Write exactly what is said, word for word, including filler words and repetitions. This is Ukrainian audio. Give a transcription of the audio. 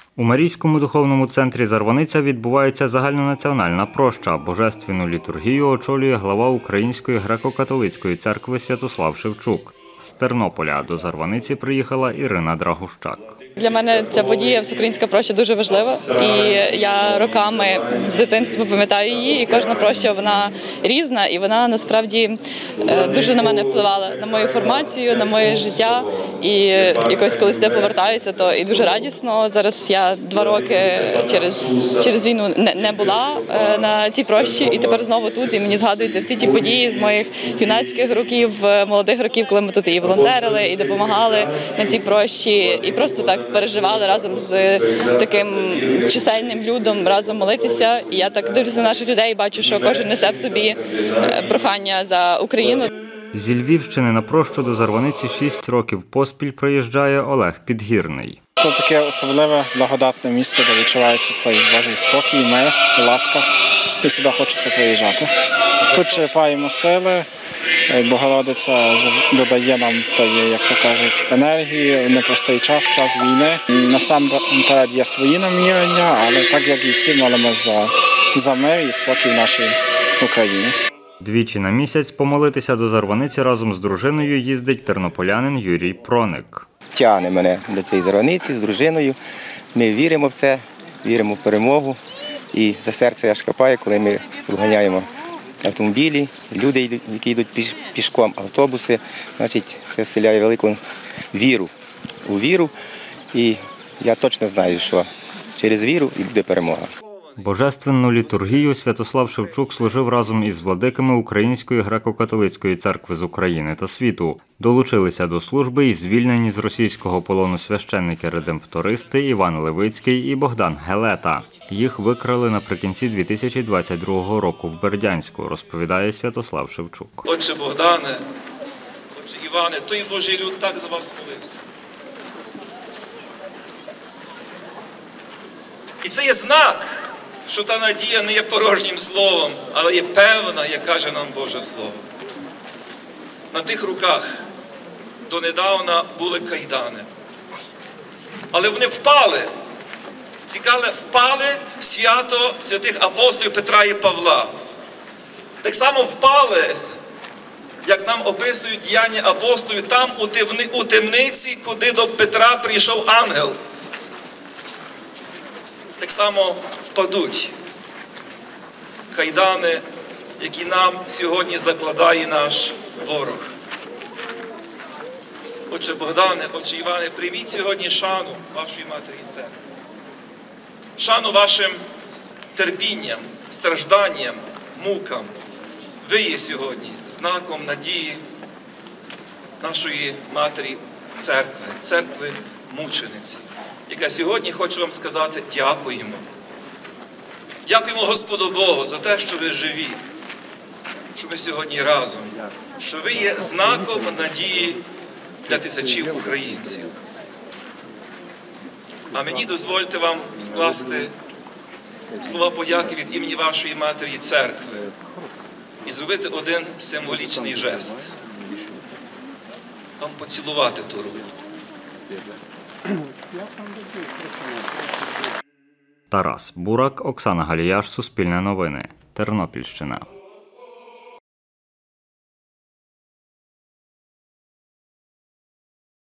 У Марійському духовному центрі Зарваниця відбувається загальнонаціональна проща. Божественну літургію очолює глава Української греко-католицької церкви Святослав Шевчук. З Тернополя до Зарваниці приїхала Ірина Драгущак. Для мене ця подія, всеукраїнська проща, дуже важлива. І я роками з дитинства пам'ятаю її, і кожна проща, вона різна, і вона насправді дуже на мене впливала, на мою формацію, на моє життя. І якось коли сюди повертаюся, то і дуже радісно. Зараз я два роки через, через війну не, не була на цій прощі, і тепер знову тут, і мені згадуються всі ті події з моїх юнацьких років, молодих років, коли ми тут і волонтерили, і допомагали на цій прощі, і просто так переживали разом з таким чисельним людом, разом молитися. І я так дивлюся на наших людей і бачу, що кожен несе в собі прохання за Україну. Зі Львівщини на прощу до Зарваниці шість років поспіль приїжджає Олег Підгірний. Тут таке особливе, благодатне місце, де відчувається цей Божий спокій, мир, ласка. І сюди хочеться приїжджати. Тут черпаємо сили, Богородиця додає нам, як то кажуть, енергії в непростий час, час війни. Насамперед є свої намірення, але так, як і всі, молимося за, за мир і спокій в нашій Україні. Двічі на місяць помолитися до Зарваниці разом з дружиною їздить тернополянин Юрій Проник. Тягне мене до цієї Зарваниці з дружиною. Ми віримо в це, віримо в перемогу. І за серце аж хапає, коли ми виганяємо автомобілі, люди, які йдуть пішком, автобуси. Значить, це вселяє велику віру у віру. І я точно знаю, що через віру і буде перемога. Божественну літургію Святослав Шевчук служив разом із владиками Української греко-католицької церкви з України та світу. Долучилися до служби і звільнені з російського полону священники-редемптористи Іван Левицький і Богдан Гелета. Їх викрали наприкінці дві тисячі двадцять другого року в Бердянську, розповідає Святослав Шевчук. Отче Богдане, отче Іване, той Божий люд так за вас молився. І це є знак, що та надія не є порожнім словом, але є певна, як каже нам Боже Слово. На тих руках донедавна були кайдани. Але вони впали. Цікаве, впали в свято святих апостолів Петра і Павла. Так само впали, як нам описують діяння апостолів, там у темниці, куди до Петра прийшов ангел. Так само впадуть кайдани, які нам сьогодні закладає наш ворог. Отче Богдане, отче Іване, прийміть сьогодні шану вашої Матері Церкви. Шану вашим терпінням, стражданням, мукам. Ви є сьогодні знаком надії нашої Матері Церкви, Церкви мучениці, яка сьогодні, хочу вам сказати, дякуємо. Дякуємо Господу Богу за те, що ви живі, що ми сьогодні разом, що ви є знаком надії для тисячів українців. А мені дозвольте вам скласти слова подяки від імені вашої Матері Церкви і зробити один символічний жест. Вам поцілувати ту руку. Тарас Бурак, Оксана Галіяш, Суспільне новини, Тернопільщина.